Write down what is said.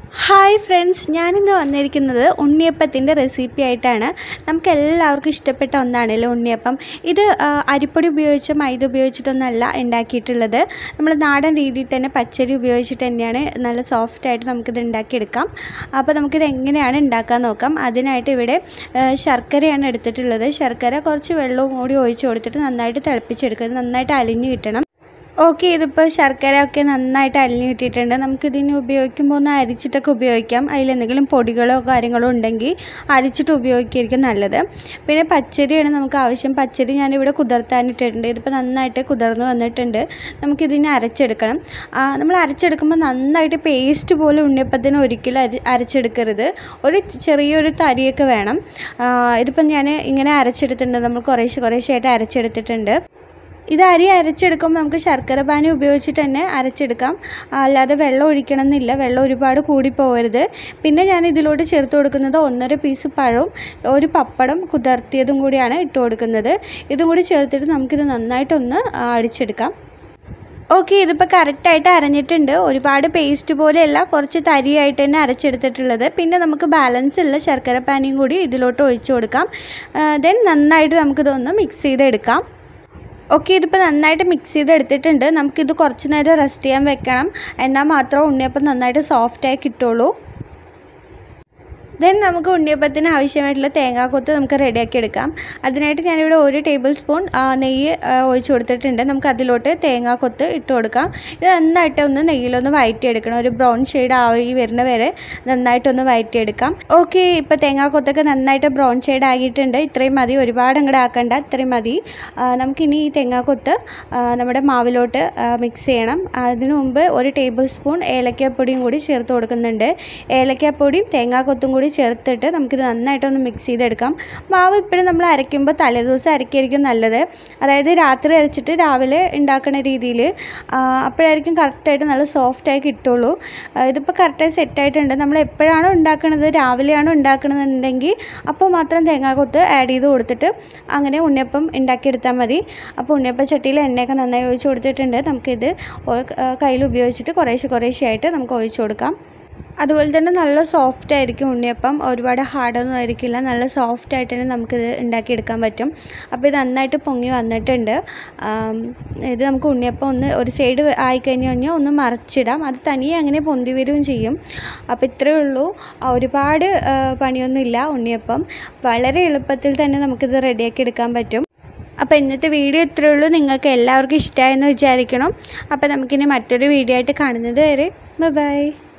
Hi friends, ഞാനിന്ന് വന്നിരിക്കുന്നത് ഉണ്ണിയപ്പത്തിൻ്റെ recipe ആയിട്ടാണ്. നമുക്ക് എല്ലാവർക്കും ഇഷ്ടപ്പെട്ട ഒന്നാണല്ലോ ഉണ്ണിയപ്പം. ഇത് അരിപ്പൊടി ഉപയോഗിച്ച് മൈദ ഉപയോഗിച്ചിട്ടൊന്നല്ല ഉണ്ടാക്കിയിട്ടുള്ളത്. നമ്മൾ നാടൻ രീതിയിൽ തന്നെ പച്ചരി ഉപയോഗിച്ചിട്ട് തന്നെയാണ് നല്ല സോഫ്റ്റായിട്ട് നമുക്കിത് ഉണ്ടാക്കിയെടുക്കാം. അപ്പോൾ നമുക്കിത് എങ്ങനെയാണ് ഉണ്ടാക്കാൻ നോക്കാം. അതിനായിട്ട് ഇവിടെ ശർക്കരയാണ് എടുത്തിട്ടുള്ളത്. ശർക്കര കുറച്ച് വെള്ളവും കൂടി ഒഴിച്ച് കൊടുത്തിട്ട് നന്നായിട്ട് തിളപ്പിച്ചെടുക്കുക. നന്നായിട്ട് അലിഞ്ഞ് കിട്ടണം. ഓക്കെ, ഇതിപ്പോൾ ശർക്കരയൊക്കെ നന്നായിട്ട് അലിഞ്ഞ് കിട്ടിയിട്ടുണ്ട്. നമുക്കിതിന് ഉപയോഗിക്കുമ്പോൾ ഒന്ന് അരിച്ചിട്ടൊക്കെ ഉപയോഗിക്കാം. അതിലെന്തെങ്കിലും പൊടികളോ കാര്യങ്ങളോ ഉണ്ടെങ്കിൽ അരിച്ചിട്ട് ഉപയോഗിക്കുകയായിരിക്കും നല്ലത്. പിന്നെ പച്ചരിയാണ് നമുക്ക് ആവശ്യം. പച്ചരി ഞാനിവിടെ കുതിർത്താനിട്ടിട്ടുണ്ട്. ഇതിപ്പോൾ നന്നായിട്ട് കുതിർന്ന് വന്നിട്ടുണ്ട്. നമുക്കിതിനെ അരച്ചെടുക്കണം. നമ്മൾ അരച്ചെടുക്കുമ്പോൾ നന്നായിട്ട് പേസ്റ്റ് പോലെ ഉണ്ണിയപ്പത്തിന് ഒരിക്കലും അരച്ചെടുക്കരുത്. ഒരു ചെറിയൊരു തരിയൊക്കെ വേണം. ഇതിപ്പം ഞാൻ ഇങ്ങനെ അരച്ചെടുത്തിട്ടുണ്ട്. നമ്മൾ കുറേശ്ശെയായിട്ട് അരച്ചെടുത്തിട്ടുണ്ട്. ഇത് അരി അരച്ചെടുക്കുമ്പോൾ നമുക്ക് ശർക്കര പാനി ഉപയോഗിച്ചിട്ട് തന്നെ അരച്ചെടുക്കാം. അല്ലാതെ വെള്ളം ഒഴിക്കണം എന്നില്ല. വെള്ളം ഒരുപാട് കൂടി പോകരുത്. പിന്നെ ഞാൻ ഇതിലോട്ട് ചേർത്ത് കൊടുക്കുന്നത് 1.5 പീസ് പഴവും ഒരു പപ്പടം കുതിർത്തിയതും കൂടിയാണ് ഇട്ട് കൊടുക്കുന്നത്. ഇതും കൂടി ചേർത്തിട്ട് നമുക്കിത് നന്നായിട്ടൊന്ന് അടിച്ചെടുക്കാം. ഓക്കെ, ഇതിപ്പോൾ കറക്റ്റായിട്ട് അരഞ്ഞിട്ടുണ്ട്. ഒരുപാട് പേസ്റ്റ് പോലെയല്ല, കുറച്ച് തരിയായിട്ട് തന്നെ അരച്ചെടുത്തിട്ടുള്ളത്. പിന്നെ നമുക്ക് ബാലൻസ് ഉള്ള ശർക്കര പാനിയും കൂടി ഇതിലോട്ട് ഒഴിച്ചു കൊടുക്കാം. ദെൻ നന്നായിട്ട് നമുക്കിതൊന്ന് മിക്സ് ചെയ്തെടുക്കാം. ഓക്കെ, ഇതിപ്പോൾ നന്നായിട്ട് മിക്സ് ചെയ്തെടുത്തിട്ടുണ്ട്. നമുക്കിത് കുറച്ച് നേരം റെസ്റ്റ് ചെയ്യാൻ വെക്കണം. എന്നാൽ മാത്രം ഉണ്ണിയപ്പം നന്നായിട്ട് സോഫ്റ്റായി കിട്ടുള്ളൂ. ദെൻ നമുക്ക് ഉണ്ണിയപ്പത്തിന് ആവശ്യമായിട്ടുള്ള തേങ്ങാക്കൊത്ത് നമുക്ക് റെഡിയാക്കി എടുക്കാം. അതിനായിട്ട് ഞാനിവിടെ 1 ടേബിൾ സ്പൂൺ നെയ്യ് ഒഴിച്ച് കൊടുത്തിട്ടുണ്ട്. നമുക്ക് അതിലോട്ട് തേങ്ങാക്കൊത്ത് ഇട്ട് കൊടുക്കാം. ഇത് നന്നായിട്ട് ഒന്ന് നെയ്യിലൊന്ന് വഴറ്റിയെടുക്കണം. ഒരു ബ്രൗൺ ഷെയ്ഡ് ആയി വരുന്ന വരെ നന്നായിട്ടൊന്ന് വഴറ്റിയെടുക്കാം. ഓക്കെ, ഇപ്പോൾ തേങ്ങാക്കൊത്തൊക്കെ നന്നായിട്ട് ബ്രൗൺ ഷെയ്ഡ് ആക്കിയിട്ടുണ്ട്. ഇത്രയും മതി, ഒരുപാട് അങ്ങോട്ട് ആക്കണ്ട, ഇത്രയും മതി. നമുക്കിനി ഈ തേങ്ങാക്കൊത്ത് നമ്മുടെ മാവിലോട്ട് മിക്സ് ചെയ്യണം. അതിനു മുമ്പ് 1 ടേബിൾ സ്പൂൺ ഏലക്കാപ്പൊടിയും കൂടി ചേർത്ത് കൊടുക്കുന്നുണ്ട്. ഏലക്കാപ്പൊടിയും തേങ്ങാക്കൊത്തും കൂടി ചേർത്തിട്ട് നമുക്കിത് നന്നായിട്ടൊന്ന് മിക്സ് ചെയ്തെടുക്കാം. മാവ് ഇപ്പോഴും നമ്മൾ അരയ്ക്കുമ്പോൾ തലേദിവസം അരയ്ക്കായിരിക്കും നല്ലത്. അതായത് രാത്രി അരച്ചിട്ട് രാവിലെ ഉണ്ടാക്കുന്ന രീതിയിൽ. അപ്പോഴായിരിക്കും കറക്റ്റായിട്ട് നല്ല സോഫ്റ്റായി കിട്ടുള്ളൂ. ഇതിപ്പോൾ കറക്റ്റായി സെറ്റായിട്ടുണ്ട്. നമ്മൾ എപ്പോഴാണോ ഉണ്ടാക്കുന്നത്, രാവിലെയാണോ ഉണ്ടാക്കണമെന്നുണ്ടെങ്കിൽ അപ്പോൾ മാത്രം തേങ്ങാക്കൊത്ത് ആഡ് ചെയ്ത് കൊടുത്തിട്ട് അങ്ങനെ ഉണ്ണിയപ്പം ഉണ്ടാക്കിയെടുത്താൽ മതി. അപ്പോൾ ഉണ്ണിയപ്പം ചട്ടിയിൽ എണ്ണയൊക്കെ നന്നായി ഒഴിച്ച് കൊടുത്തിട്ടുണ്ട്. നമുക്കിത് കയ്യിൽ ഉപയോഗിച്ചിട്ട് കുറേശ്ശെയായിട്ട് നമുക്ക് ഒഴിച്ച് കൊടുക്കാം. അതുപോലെ തന്നെ നല്ല സോഫ്റ്റ് ആയിരിക്കും ഉണ്ണിയപ്പം. ഒരുപാട് ഹാർഡൊന്നും ആയിരിക്കില്ല. നല്ല സോഫ്റ്റായിട്ട് തന്നെ നമുക്കിത് ഉണ്ടാക്കിയെടുക്കാൻ പറ്റും. അപ്പോൾ ഇത് നന്നായിട്ട് പൊങ്ങി വന്നിട്ടുണ്ട്. ഇത് നമുക്ക് ഉണ്ണിയപ്പം ഒരു സൈഡ് ആയിക്കഴിഞ്ഞാൽ ഒന്ന് മറിച്ചിടാം. അത് തനിയെ അങ്ങനെ പൊന്തി വരികയും ചെയ്യും. അപ്പോൾ ഇത്രയേ ഉള്ളൂ. ഒരുപാട് പണിയൊന്നുമില്ല. ഉണ്ണിയപ്പം വളരെ എളുപ്പത്തിൽ തന്നെ നമുക്കിത് റെഡിയാക്കി എടുക്കാൻ പറ്റും. അപ്പോൾ ഇന്നത്തെ വീഡിയോ ഇത്രയേ ഉള്ളൂ. നിങ്ങൾക്ക് എല്ലാവർക്കും ഇഷ്ടമായെന്ന് വിചാരിക്കണം. അപ്പോൾ നമുക്കിനി മറ്റൊരു വീഡിയോ ആയിട്ട് കാണുന്നത് വരെ ബൈ.